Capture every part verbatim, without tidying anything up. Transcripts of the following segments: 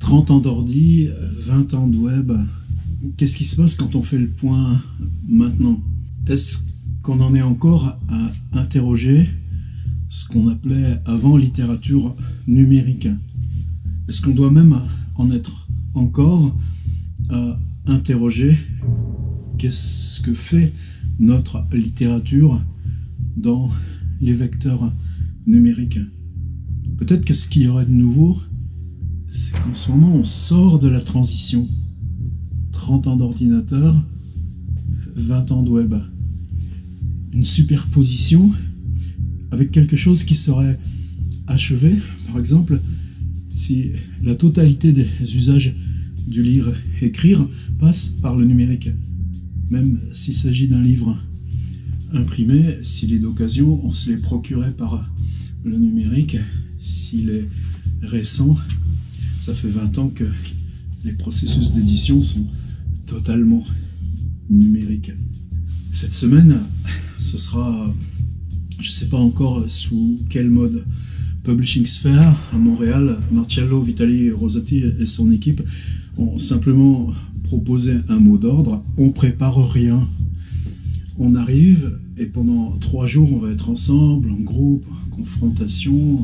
trente ans d'ordi, vingt ans de web. Qu'est-ce qui se passe quand on fait le point maintenant? Est-ce qu'on en est encore à interroger ce qu'on appelait avant littérature numérique? Est-ce qu'on doit même en être encore à interroger qu'est-ce que fait notre littérature dans les vecteurs numériques? Peut-être que ce qu'il y aurait de nouveau, c'est qu'en ce moment, on sort de la transition. trente ans d'ordinateur, vingt ans de web. Une superposition avec quelque chose qui serait achevé. Par exemple, si la totalité des usages du lire-écrire passe par le numérique. Même s'il s'agit d'un livre imprimé, s'il est d'occasion, on se les procurait par le numérique. S'il est récent, ça fait vingt ans que les processus d'édition sont totalement numériques. Cette semaine, ce sera, je ne sais pas encore sous quel mode, Publishing Sphere à Montréal. Marcello Vitali Rosati et son équipe ont simplement proposé un mot d'ordre. On prépare rien. On arrive et pendant trois jours, on va être ensemble, en groupe, en confrontation.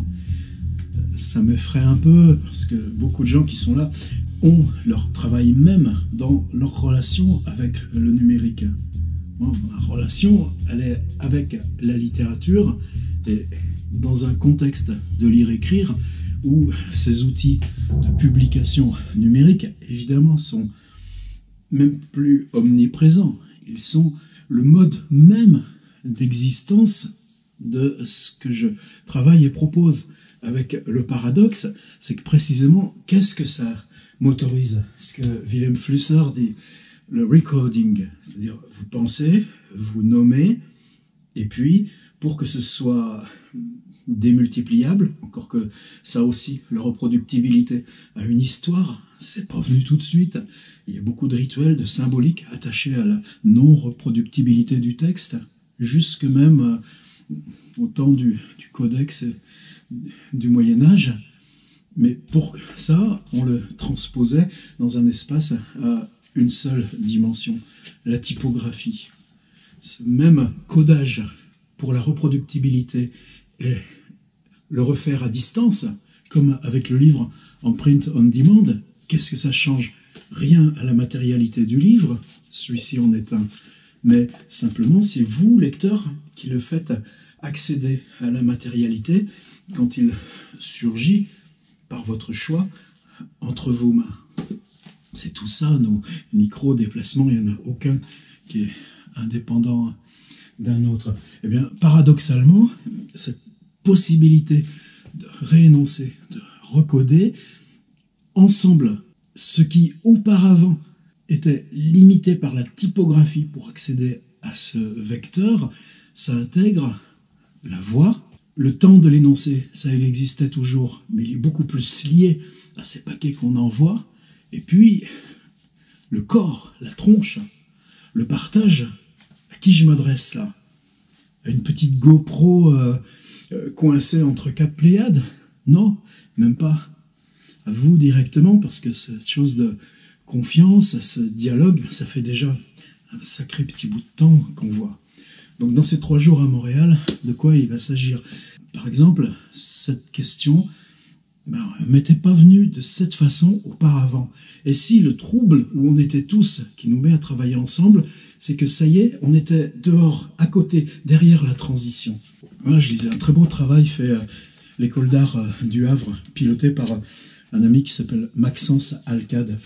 Ça m'effraie un peu parce que beaucoup de gens qui sont là ont leur travail même dans leur relation avec le numérique. Bon, ma relation, elle est avec la littérature et dans un contexte de lire-écrire où ces outils de publication numérique, évidemment, sont même plus omniprésents. Ils sont le mode même d'existence de ce que je travaille et propose. Avec le paradoxe, c'est que précisément, qu'est-ce que ça m'autorise? Ce que Wilhelm Flusser dit, le recoding, c'est-à-dire vous pensez, vous nommez, et puis pour que ce soit démultipliable, encore que ça aussi, la reproductibilité a une histoire, c'est pas venu tout de suite. Il y a beaucoup de rituels, de symboliques attachés à la non-reproductibilité du texte, jusque même au temps du, du codex du Moyen-Âge. Mais pour ça, on le transposait dans un espace à une seule dimension, la typographie. Ce même codage pour la reproductibilité et le refaire à distance, comme avec le livre en print on demand, qu'est-ce que ça change? Rien à la matérialité du livre, celui-ci en est un, mais simplement c'est vous, lecteur, qui le faites accéder à la matérialité quand il surgit par votre choix entre vos mains. C'est tout ça, nos micro-déplacements, il n'y en a aucun qui est indépendant d'un autre. Eh bien, paradoxalement, cette possibilité de réénoncer, de recoder, ensemble, ce qui auparavant était limité par la typographie pour accéder à ce vecteur, ça intègre la voix. Le temps de l'énoncer, ça il existait toujours, mais il est beaucoup plus lié à ces paquets qu'on envoie. Et puis, le corps, la tronche, le partage, à qui je m'adresse là? À une petite GoPro euh, euh, coincée entre quatre Pléiades? Non, même pas. À vous directement, parce que cette chose de confiance, ce dialogue, ça fait déjà un sacré petit bout de temps qu'on voit. Donc dans ces trois jours à Montréal, de quoi il va s'agir? Par exemple, cette question ben, m'était pas venue de cette façon auparavant. Et si le trouble où on était tous, qui nous met à travailler ensemble, c'est que ça y est, on était dehors, à côté, derrière la transition. Voilà, je lisais un très beau travail fait à l'école d'art du Havre, piloté par un ami qui s'appelle Maxence Alcade.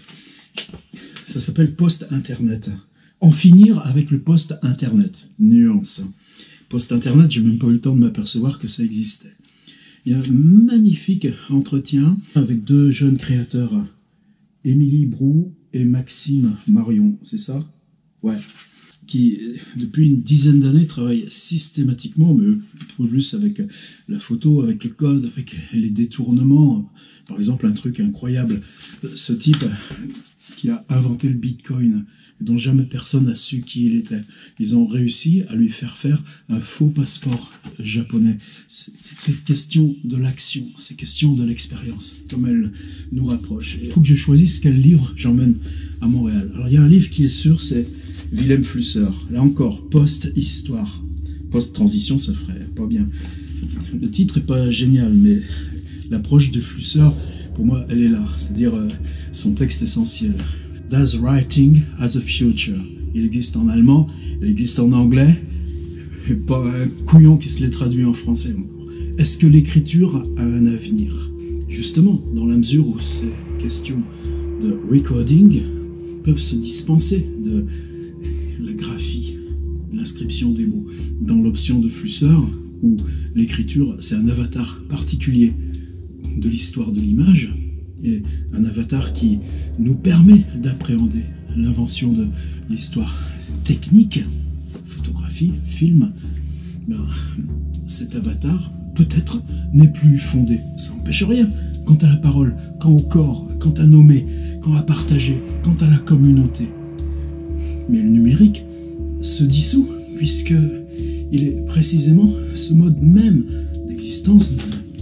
Ça s'appelle Post-Internet. En finir avec le post-Internet. Nuance. Post-Internet, j'ai même pas eu le temps de m'apercevoir que ça existait. Il y a un magnifique entretien avec deux jeunes créateurs, Émilie Brou et Maxime Marion, c'est ça? Ouais. Qui, depuis une dizaine d'années, travaillent systématiquement, mais plus avec la photo, avec le code, avec les détournements. Par exemple, un truc incroyable. Ce type qui a inventé le Bitcoin, dont jamais personne n'a su qui il était. Ils ont réussi à lui faire faire un faux passeport japonais. C'est question de l'action, c'est question de l'expérience, comme elle nous rapproche. Il faut que je choisisse quel livre j'emmène à Montréal. Alors il y a un livre qui est sûr, c'est Wilhelm Flusser. Là encore, post-histoire. Post-transition, ça ferait pas bien. Le titre est pas génial, mais l'approche de Flusser, pour moi, elle est là. C'est-à-dire euh, son texte essentiel. Does writing has a future? Il existe en allemand, il existe en anglais, et pas un couillon qui se les traduit en français. Est-ce que l'écriture a un avenir? Justement, dans la mesure où ces questions de recording peuvent se dispenser de la graphie, l'inscription des mots. Dans l'option de Flusser, où l'écriture, c'est un avatar particulier de l'histoire de l'image, et un avatar qui nous permet d'appréhender l'invention de l'histoire technique, photographie, film, ben, cet avatar, peut-être, n'est plus fondé. Ça n'empêche rien quant à la parole, quant au corps, quant à nommer, quant à partager, quant à la communauté. Mais le numérique se dissout, puisque il est précisément ce mode même d'existence.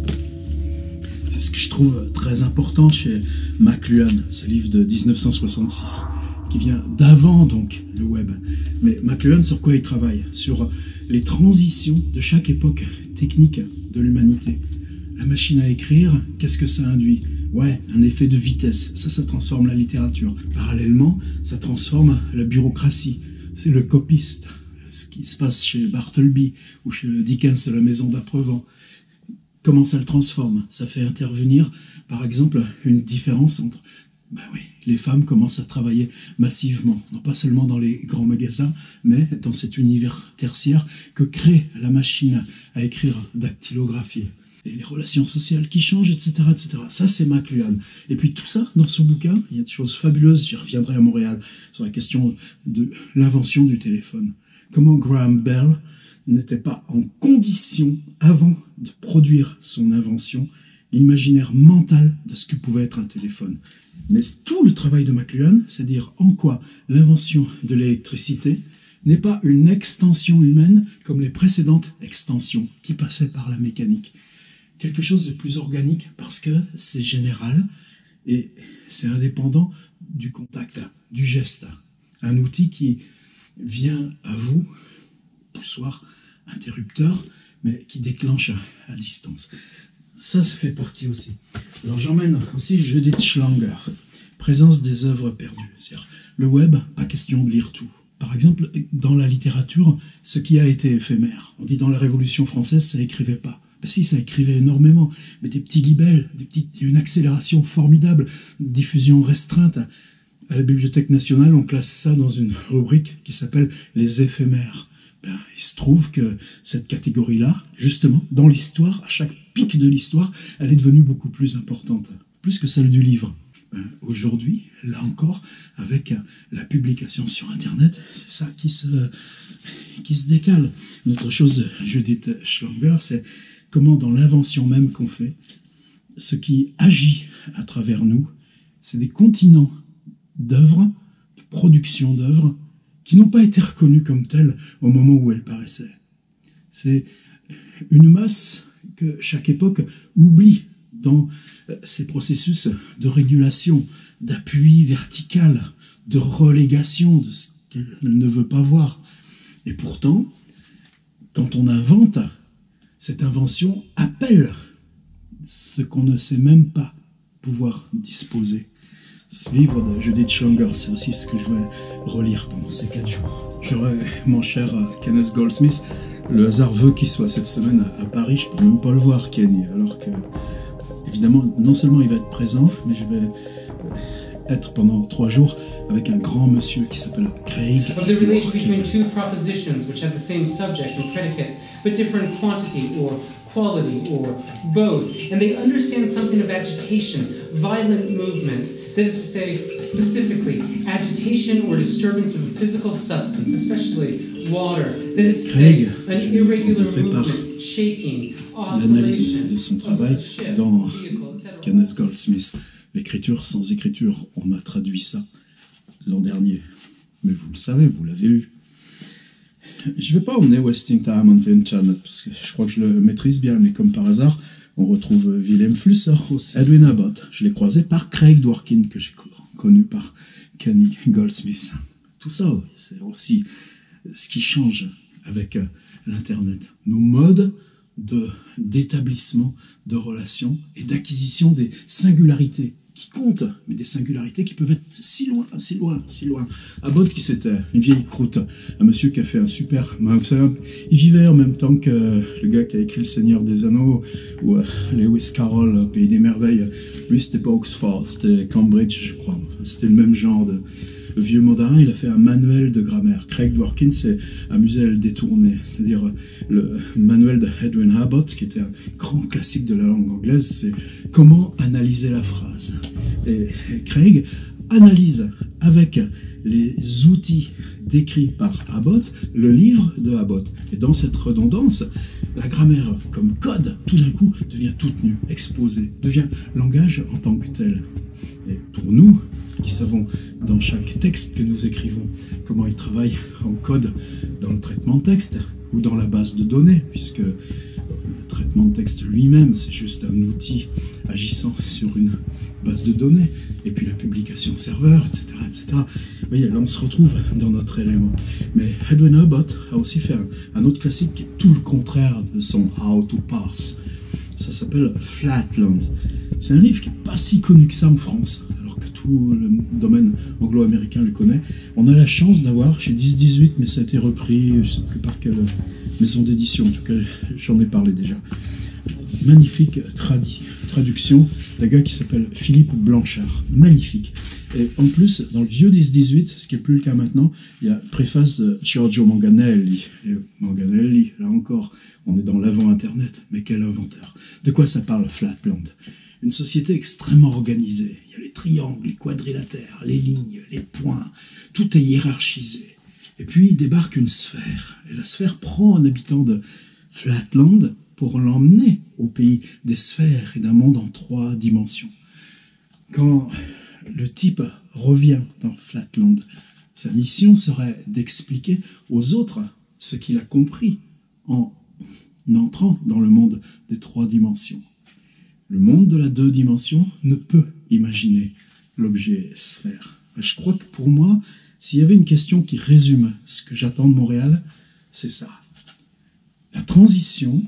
C'est ce que je trouve très important chez McLuhan, ce livre de mille neuf cent soixante-six, qui vient d'avant donc le web. Mais McLuhan, sur quoi il travaille? Sur les transitions de chaque époque technique de l'humanité. La machine à écrire, qu'est-ce que ça induit? Ouais, un effet de vitesse, ça, ça transforme la littérature. Parallèlement, ça transforme la bureaucratie. C'est le copiste, ce qui se passe chez Bartleby ou chez Dickens de la Maison d'Aprevent. Comment ça le transforme? Ça fait intervenir, par exemple, une différence entre... Ben oui, les femmes commencent à travailler massivement, non pas seulement dans les grands magasins, mais dans cet univers tertiaire que crée la machine à écrire dactylographie. Et les relations sociales qui changent, et cetera, et cetera. Ça, c'est McLuhan. Et puis tout ça, dans ce bouquin, il y a des choses fabuleuses, j'y reviendrai à Montréal, sur la question de l'invention du téléphone. Comment Graham Bell n'était pas en condition, avant de produire son invention, l'imaginaire mental de ce que pouvait être un téléphone. Mais tout le travail de McLuhan, c'est dire en quoi l'invention de l'électricité n'est pas une extension humaine comme les précédentes extensions qui passaient par la mécanique. Quelque chose de plus organique parce que c'est général et c'est indépendant du contact, du geste. Un outil qui vient à vous, poussoir, interrupteur, mais qui déclenche à distance. Ça, ça fait partie aussi. Alors j'emmène aussi Judith Schlanger, présence des œuvres perdues. C'est-à-dire, le web, pas question de lire tout. Par exemple, dans la littérature, ce qui a été éphémère. On dit dans la Révolution française, ça écrivait pas. Ben si, ça écrivait énormément, mais des petits libelles, des petites, une accélération formidable, une diffusion restreinte. À la Bibliothèque nationale, on classe ça dans une rubrique qui s'appelle les éphémères. Ben, il se trouve que cette catégorie-là, justement, dans l'histoire, à chaque pic de l'histoire, elle est devenue beaucoup plus importante, plus que celle du livre. Ben, aujourd'hui, là encore, avec la publication sur Internet, c'est ça qui se, qui se décale. Une autre chose, Judith Schlanger, c'est comment dans l'invention même qu'on fait, ce qui agit à travers nous, c'est des continents d'œuvres, de production d'œuvres, qui n'ont pas été reconnues comme telles au moment où elles paraissaient. C'est une masse que chaque époque oublie dans ces processus de régulation, d'appui vertical, de relégation de ce qu'elle ne veut pas voir. Et pourtant, quand on invente, cette invention appelle ce qu'on ne sait même pas pouvoir disposer. Ce livre de Judith Schlanger, c'est aussi ce que je vais relire pendant ces quatre jours. J'aurai, mon cher Kenneth Goldsmith, le hasard veut qu'il soit cette semaine à Paris, je peux même pas le voir, Kenny, alors que, évidemment, non seulement il va être présent, mais je vais être pendant trois jours avec un grand monsieur qui s'appelle Craig. Of the relation between two propositions which have the same subject and predicate, but different quantity or quality or both, and they understand something of agitation, violent movement, that is to say, specifically, agitation or disturbance of a physical substance, especially water, that is to say, an irregular movement, shaking, oscillation, de son travail dans Kenneth Goldsmith. L'écriture sans écriture, on a traduit ça l'an dernier. mais vous le savez, vous l'avez lu. Je ne vais pas emmener Wasting Time on the Internet, parce que je crois que je le maîtrise bien, mais comme par hasard, on retrouve Wilhelm Flusser aussi. Edwin Abbott, je l'ai croisé par Craig Dworkin, que j'ai connu par Kenny Goldsmith. Tout ça, oui, c'est aussi ce qui change avec euh, l'Internet. Nos modes de, d'établissement de relations et d'acquisition des singularités qui comptent, mais des singularités qui peuvent être si loin, si loin, si loin. Abbott, qui c'était une vieille croûte, un monsieur qui a fait un super... Il vivait en même temps que le gars qui a écrit Le Seigneur des Anneaux, ou euh, Lewis Carroll, Pays des Merveilles. Lui, c'était pas Oxford, c'était Cambridge, je crois. Enfin, c'était le même genre de... Le vieux mandarin, il a fait un manuel de grammaire. Craig Dworkin s'est amusé à le détourner. C'est-à-dire, le manuel de Edwin Abbott, qui était un grand classique de la langue anglaise, c'est comment analyser la phrase. Et Craig analyse avec les outils décrits par Abbott le livre de Abbott. Et dans cette redondance, la grammaire comme code, tout d'un coup, devient toute nue, exposée, devient langage en tant que tel. Et pour nous, qui savons dans chaque texte que nous écrivons comment il travaille en code dans le traitement de texte ou dans la base de données, puisque le traitement de texte lui-même, c'est juste un outil agissant sur une base de données, et puis la publication serveur, et cetera, et cetera. Vous voyez, là on se retrouve dans notre élément. Mais Edwin Abbott a aussi fait un, un autre classique qui est tout le contraire de son How to Parse. Ça s'appelle Flatland. C'est un livre qui n'est pas si connu que ça en France, alors que tout le domaine anglo-américain le connaît. On a la chance d'avoir chez dix dix-huit, mais ça a été repris, je ne sais plus par quelle maison d'édition, en tout cas j'en ai parlé déjà. Magnifique tradi traduction d'un gars qui s'appelle Philippe Blanchard. Magnifique. Et en plus, dans le vieux dix dix-huit, ce qui n'est plus le cas maintenant, il y a une préface de Giorgio Manganelli. Et Manganelli, là encore, on est dans l'avant-internet, mais quel inventeur. De quoi ça parle, Flatland? Une société extrêmement organisée. Il y a les triangles, les quadrilatères, les lignes, les points. Tout est hiérarchisé. Et puis débarque une sphère. Et la sphère prend un habitant de Flatland pour l'emmener au pays des sphères et d'un monde en trois dimensions. Quand le type revient dans Flatland, sa mission serait d'expliquer aux autres ce qu'il a compris en entrant dans le monde des trois dimensions. Le monde de la deux dimensions ne peut imaginer l'objet sphère. Je crois que pour moi, s'il y avait une question qui résume ce que j'attends de Montréal, c'est ça. La transition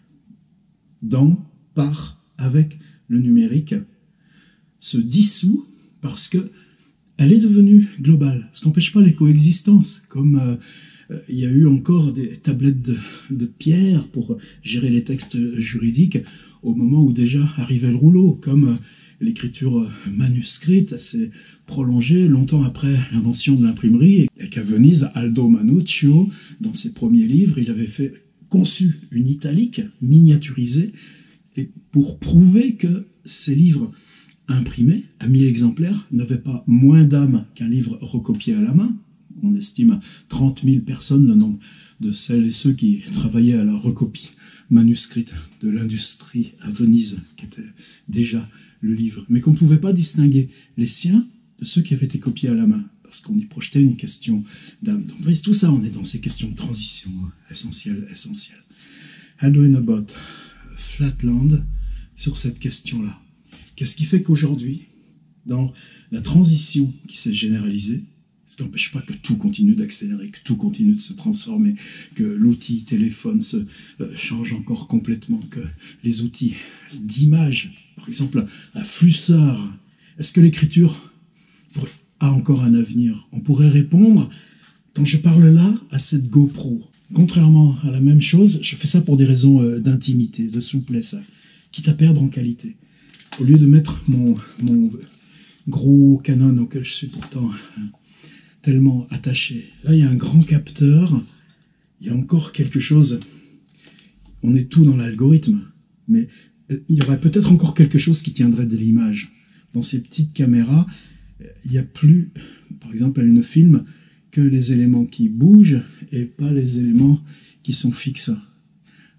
dans, par, avec le numérique se dissout parce que elle est devenue globale. Ce qui n'empêche pas les coexistences, comme euh, il y a eu encore des tablettes de, de pierre pour gérer les textes juridiques au moment où déjà arrivait le rouleau, comme euh, l'écriture manuscrite s'est prolongée longtemps après l'invention de l'imprimerie, et qu'à Venise, Aldo Mannuccio, dans ses premiers livres, il avait fait conçu une italique miniaturisée et pour prouver que ces livres imprimés à mille exemplaires n'avaient pas moins d'âme qu'un livre recopié à la main. On estime à trente mille personnes le nombre de celles et ceux qui travaillaient à la recopie manuscrite de l'industrie à Venise, qui était déjà le livre, mais qu'on ne pouvait pas distinguer les siens de ceux qui avaient été copiés à la main, parce qu'on y projetait une question d'âme. Donc, vous voyez, tout ça, on est dans ces questions de transition, essentielles, essentielles. Edwin Abbott, Flatland, sur cette question-là. Qu'est-ce qui fait qu'aujourd'hui, dans la transition qui s'est généralisée, ce qui n'empêche pas que tout continue d'accélérer, que tout continue de se transformer, que l'outil téléphone se euh, change encore complètement, que les outils d'image, par exemple, un flusseur, est-ce que l'écriture a encore un avenir? On pourrait répondre, quand je parle là, à cette GoPro. Contrairement à la même chose, je fais ça pour des raisons euh, d'intimité, de souplesse, quitte à perdre en qualité. Au lieu de mettre mon, mon gros Canon auquel je suis pourtant euh, tellement attaché. Là, il y a un grand capteur, il y a encore quelque chose, on est tout dans l'algorithme, mais il y aurait peut-être encore quelque chose qui tiendrait de l'image. Dans ces petites caméras, il n'y a plus, par exemple, elle ne filme que les éléments qui bougent et pas les éléments qui sont fixes.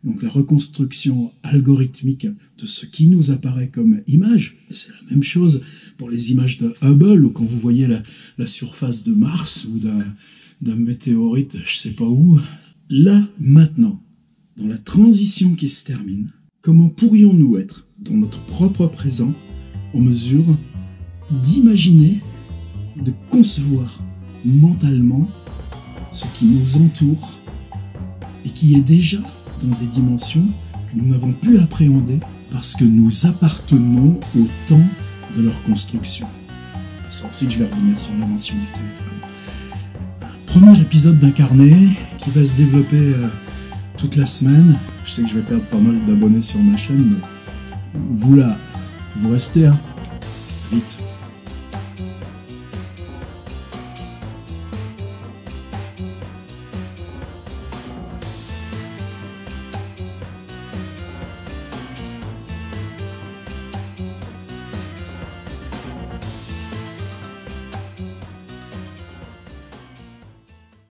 donc la reconstruction algorithmique de ce qui nous apparaît comme image. C'est la même chose pour les images de Hubble, ou quand vous voyez la, la surface de Mars ou d'un, d'un météorite, je sais pas où. Là, maintenant, dans la transition qui se termine, comment pourrions-nous être, dans notre propre présent, en mesure d'imaginer, de concevoir mentalement ce qui nous entoure et qui est déjà dans des dimensions que nous n'avons pu appréhender parce que nous appartenons au temps de leur construction. C'est pour ça aussi que je vais revenir sur l'invention du téléphone. Un premier épisode d'Incarné qui va se développer euh, toute la semaine. Je sais que je vais perdre pas mal d'abonnés sur ma chaîne, mais vous là, vous restez, hein. Vite.